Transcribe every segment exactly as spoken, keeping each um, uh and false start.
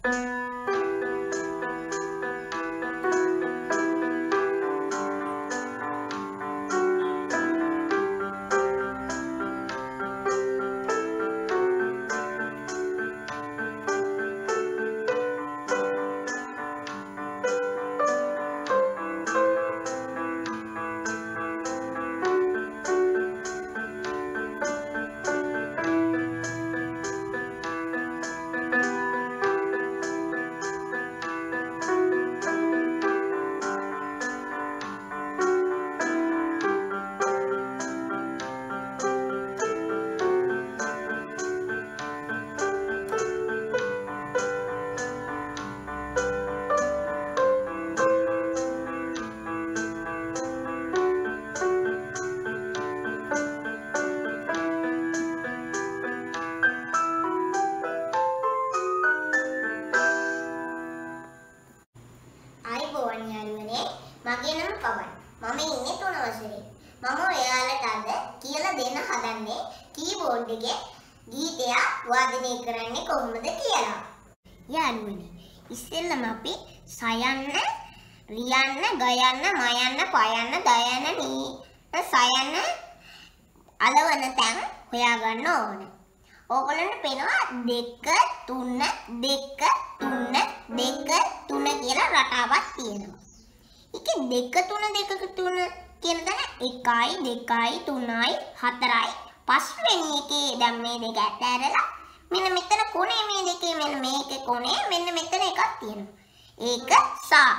මගේ නම පවන්. මම ඉන්නේ තුන වසරේ. මම ඔයාලට අද කියලා දෙන්න හදන්නේ කීබෝඩ් එකේ ගීතයක් වාදනය කරන්නේ කොහොමද කියලා. යාළුවනි, ඉස්සෙල්ලම අපි සයන්න, රියන්න, ගයන්න, මයන්න, පයන්න, දයන්න, නී සයන්න අලවන තැන් හොයාගන්න ඕන. ඕගොල්ලන්ට පේනවා දෙක තුන දෙක තුන දෙක තුන කියලා රටාවක් තියෙනවා. ඒකේ දෙක තුන දෙක තුන කියන තැන එකයි දෙකයි තුනයි හතරයි පස්වෙනි එකේ දැන් මේ දෙක ඇටහැරලා මෙන්න මෙතන කොනේ මේ දෙකේ මෙන්න මේකේ කොනේ මෙන්න මෙතන එකක් තියෙනවා. ඒක සා.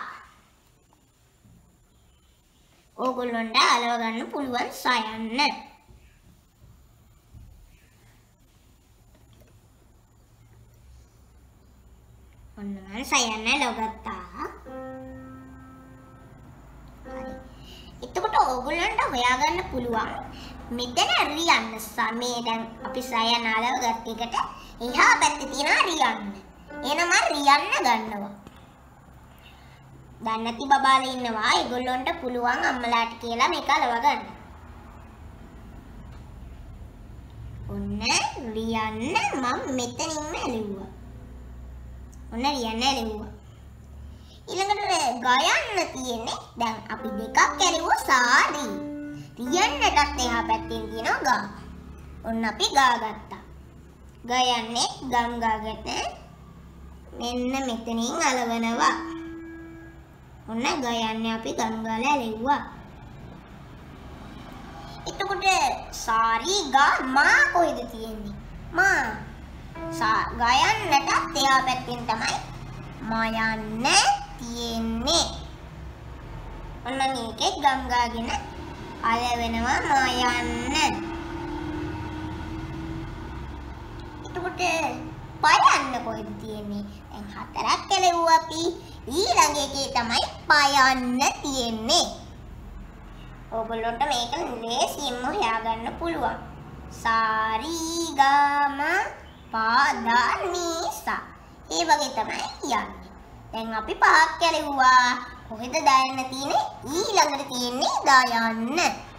ඕගොල්ලන්ට අලව ගන්න පුළුවන් සයන්න. ඔන්න මම සයන්න ලොගත්තා. එතකොට ඕගොල්ලන්ට හොයාගන්න පුළුවන් මෙතන රියන්න සමේ දැන් අපි සයන අලව ගත්ත එකට එහා පැත්තේ තියෙනවා රියන්න. එහෙනම් රියන්න ගන්නවා. දැන් නැති බබාලා ඉන්නවා. ඒගොල්ලන්ට පුළුවන් අම්මලාට කියලා මේක අලව ගන්න. ඔන්න රියන්න මම මෙතනින්ම ඇලුවා. ඔන්න රියන්න ඇලුවා. ඊළඟට ගයන්න තියෙන්නේ දැන් අපි දෙකක් ඇලුවා සාරි. රියන්නටත් එහා පැත්තෙන් තියෙනවා ගා. ඔන්න අපි ගා ගත්තා. ගයන්නේ ගම් ගාගෙන මෙන්න මෙතනින් අලවනවා. ඔන්න ගයන්නේ අපි ගම් ගාලා ඇලුවා. එතකොට සාරි ගා මා කොහෙද තියෙන්නේ? මා. සා ගයන්නටත් එහා පැත්තෙන් තමයි මයන්න තියෙන්නේ. ඔන්න මේකේ ගම් ගාගෙන අලවෙනවා මයන්න. එතකොට පයන්න කොහෙද තියෙන්නේ? දැන් හතරක් ඇලෙව්වා අපි. ඊළඟ එකේ තමයි පයන්න තියෙන්නේ. ඕගොල්ලන්ට මේක ලේසියෙන්ම හොයාගන්න පුළුවන්. සාරි ගම පදා නිසා. ඒ වගේ තමයි යන්නේ. දැන් අපි පහක් ඇලෙව්වා. කොහෙද දායන්න තියෙන්නේ? ඊළඟට තියෙන්නේ දායන්න.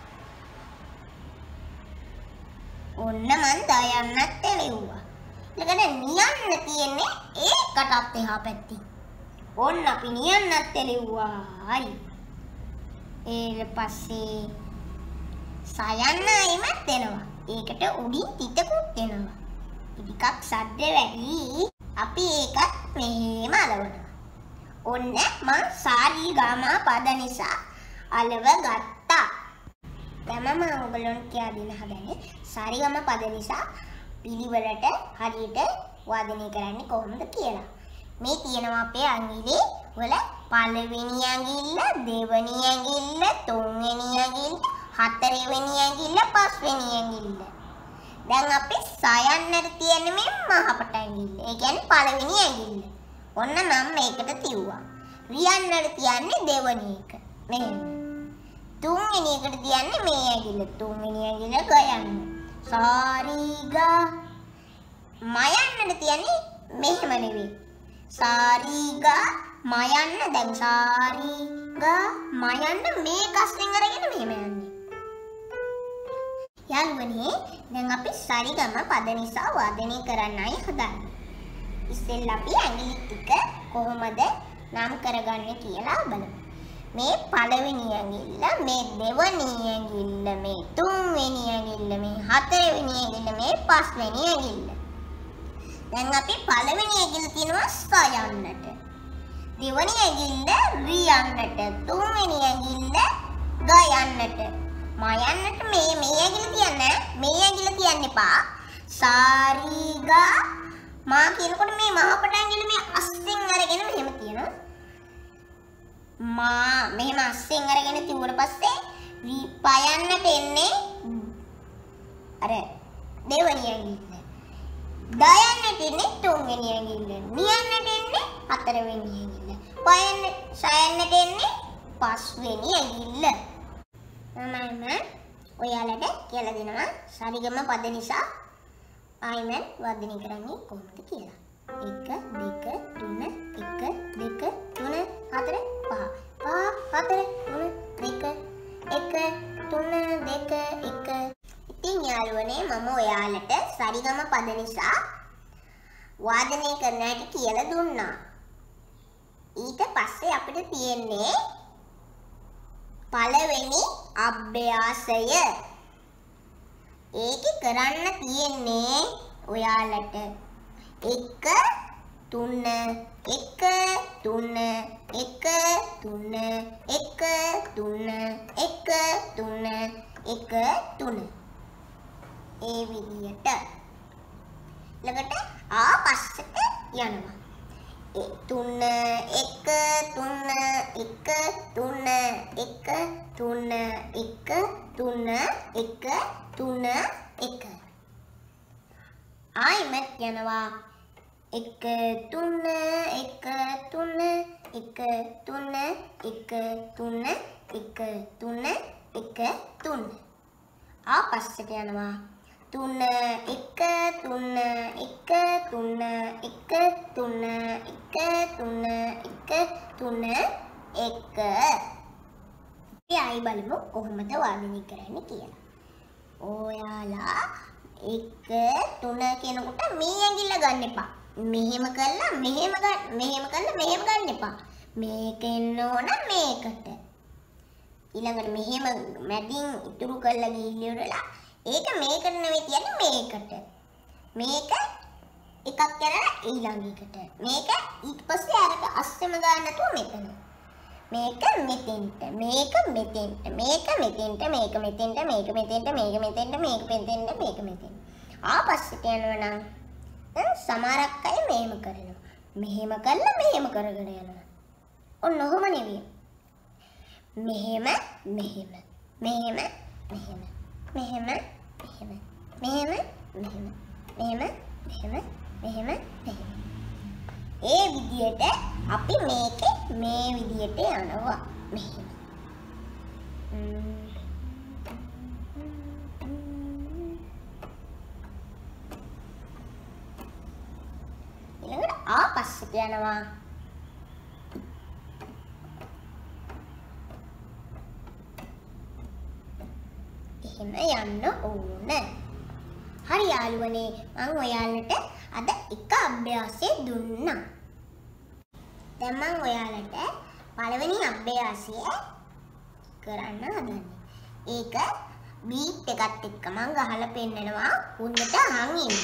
ඔන්න මන් දායන්නත් ඇලෙව්වා. ඊළඟට නියන්න තියෙන්නේ ඒකටත් එහා පැත්තේ. ඔන්න අපි නියන්නත් ඇලෙව්වා. හරි. ඊට පස්සේ සයන්නයිමත් එනවා. ඒකට උඩින් තිතකුත් එනවා. ටිකක් සද්ද වැඩි. අපි ඒකත් මෙහෙම අලවනවා. ඔන්න මං සාරි ගාමා පද නිසා අලව ගත්තා. දැන් මම ඔයගොල්ලන්ට කියලා දෙන්න හදන්නේ සාරි ගාමා පද නිසා පිළිවෙලට හරියට වාදනය කරන්නේ කොහොමද කියලා. මේ තියෙනවා අපේ අඟිලි වල පළවෙනි අඟිල්ල, දෙවෙනි අඟිල්ල, තුන්වෙනි අඟිල්ල, හතරවෙනි අඟිල්ල, පස්වෙනි අඟිල්ල. දැන් අපි සයන්නට තියෙන මේ මහපට ඇඟිල්ල. ඒ කියන්නේ පළවෙනි ඇඟිල්ල. ඔන්න නම් මේකට තියුවා. රියන්නට තියන්නේ දෙවෙනි එක. මෙහෙම. තුන්වෙනි එකට තියන්නේ මේ ඇඟිල්ල. තුන්වෙනි ඇඟිල්ල ගයන්න. සාරි ගා. මයන්නට තියන්නේ මෙහෙම නෙවෙයි. සාරි ගා මයන්න දැන් සාරි ගා මයන්න මේ කස්යෙන් අරගෙන මෙහෙම යන්නේ. යාළුවනේ දැන් අපි සරිගම පද නිසා වාදනය කරන්නයි හදන්නේ. ඉස්සෙල්ලා අපි ඇඟිලි ටික කොහොමද නම් කරගන්නේ කියලා බලමු. මේ පළවෙනි ඇඟිල්ල, මේ දෙවෙනි ඇඟිල්ල, මේ තුන්වෙනි ඇඟිල්ල, මේ හතරවෙනි ඇඟිල්ල, මේ පස්වෙනි ඇඟිල්ල. දැන් අපි පළවෙනි ඇඟිල්ල තියනවා ස යන්නට. දෙවෙනි ඇඟිල්ල රි යන්නට. තුන්වෙනි ඇඟිල්ල ග යන්නට. මා යන්නට මේ මේ ඇඟිල්ල තියන්න. මේ ඇඟිල්ල තියන්න එපා. සා රි ග මා කියනකොට මේ මහපට ඇඟිල්ල මේ අස්සෙන් අරගෙන මෙහෙම තියනවා. මා මෙහෙම අස්සෙන් අරගෙන තියුවට පස්සේ රි පයන්නට එන්නේ අර දෙවෙනි ඇඟිල්ල. දයන්නට එන්නේ තුන්වෙනි ඇඟිල්ල. නියන්නට එන්නේ හතරවෙනි ඇඟිල්ල. පයන්න සයන්නට එන්නේ පස්වෙනි ඇඟිල්ල. මම ඔයාලට කියලා දෙනවා සරිගම පද නිසා ආයිමන් වර්ධනය කරන්නේ කොහොමද කියලා. එක දෙක තුන එක දෙක තුන හතර පහ පහ හතර තුන දෙක එක තුන දෙක එක. ඉතින් යාළුවනේ මම ඔයාලට සරිගම පද නිසා වාදනය කරන්න හැටි කියලා දුන්නා. ඊට පස්සේ අපිට තියෙන්නේ පළවෙනි අභ්‍යාසය. ඒක කරන්න තියෙන්නේ ඔයාලට එක තුන එක තුන එක තුන එක තුන එක තුන එක තුන ඒ විදියට ළඟට ආපස්සට යනවා. ඒ තුන එක තුන එක තුන එක තුන එක තුන එක තුන එක ආයිමත් යනවා. එක තුන එක තුන එක තුන එක තුන එක තුන එක තුන ආපස්සට යනවා. තුන එක තුන එක තුන එක තුන එක තුන එක තුන එක. අපි ආයි බලමු කොහොමද වාදනය කරන්නේ කියලා. ඔයාලා එක තුන කියනකොට මේ ඇඟිල්ල ගන්න එපා. මෙහෙම කළා මෙහෙම ගන්න මෙහෙම කළා මෙහෙම ගන්න එපා. මේක එන්න ඕන මේකට. ඊළඟට මෙහෙම මැදින් ඉතුරු කරලා ගිහිල්ලා ඒක මේකට නෙවෙයි කියන්නේ මේකට. මේක එකක් කරලා ඊළඟ එකට. මේක ඊට පස්සේ අරක අස්සෙම ගන්න නැතුව මෙතන. මේක මෙතෙන්ට මේක මෙතෙන්ට මේක මෙතෙන්ට මේක මෙතෙන්ට මේක මෙතෙන්ට මේක මෙතෙන්ට මේක මෙතෙන්ට මේක මෙතෙන්ට ආපස්සට යනවා නම් දැන් සමහරක් අය මෙහෙම කරනවා. මෙහෙම කළා මෙහෙම කරගෙන යනවා. ඔන්න ඔහොම නෙවෙයි. මෙහෙම මෙහෙම මෙහෙම මෙහෙම මෙහෙම මෙහෙම මෙහෙම මෙහෙම මෙහෙම මෙහෙම මෙහෙම මෙහෙම ඒ විදියට අපි මේක මේ විදියට යනවා. මෙහෙම ඊළඟට ආපස්සට යනවා. එහෙම යන්න ඕන. හරි යාළුවනේ මම ඔයාලට අද එක අභ්‍යාසය දුන්නා. දැන් මම ඔයාලට පළවෙනි අභ්‍යාසය කරන්න හදන්නේ. ඒක බීට් එකත් එක්ක මම ගහලා පෙන්නනවා. හොඳට අහන් ඉන්න.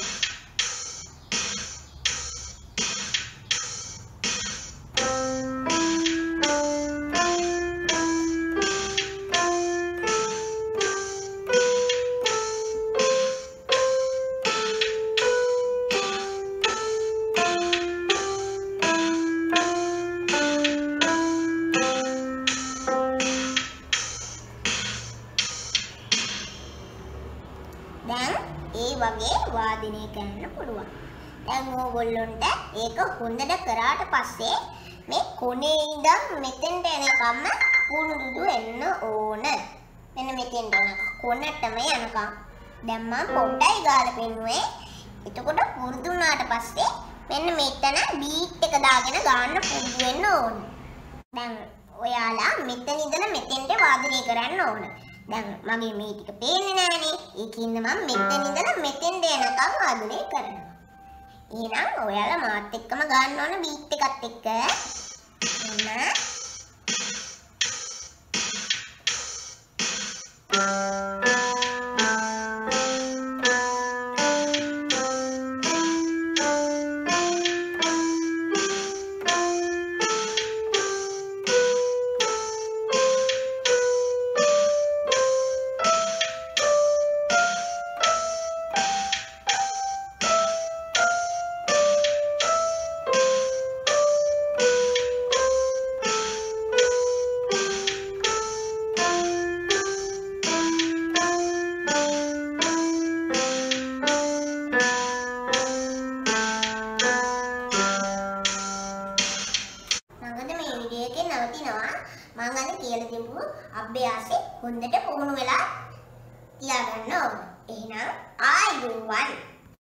දැන් ඒ වගේ වාදනය කරන්න පුළුවන්. දැන් ඕගොල්ලොන්ට ඒක හොඳට කරාට පස්සේ මේ කොනේ ඉඳන් මෙතෙන්ට එනකම්ම පුරුදු වෙන්න ඕන. මෙන්න මෙතෙන්ට එනකම් කොනටම යනකම්. දැන් මම පොඩ්ඩයි ගාලා පෙන්නුවේ. එතකොට පුරුදු වුණාට පස්සේ මෙන්න මෙතන බීට් එක දාගෙන ගන්න පුරුදු වෙන්න ඕන. දැන් ඔයාලා මෙතන ඉඳලා මෙතෙන්ට වාදනය කරන්න ඕන. දැන් මගේ මේ ටික පේන්නේ නැහනේ. ඒකින්ද මම මෙතන ඉඳලා මෙතෙන්ට යනකම් වාදනය කරනවා. එහෙනම් ඔයාලා මාත් එක්කම ගන්න ඕන බීට් එකත් එක්ක. එන්න. මම අද කියලා දෙමු අභ්‍යාසෙ හොඳට පුහුණු වෙලා තියාගන්න ඕන. එහෙනම් ආයුබෝවන්.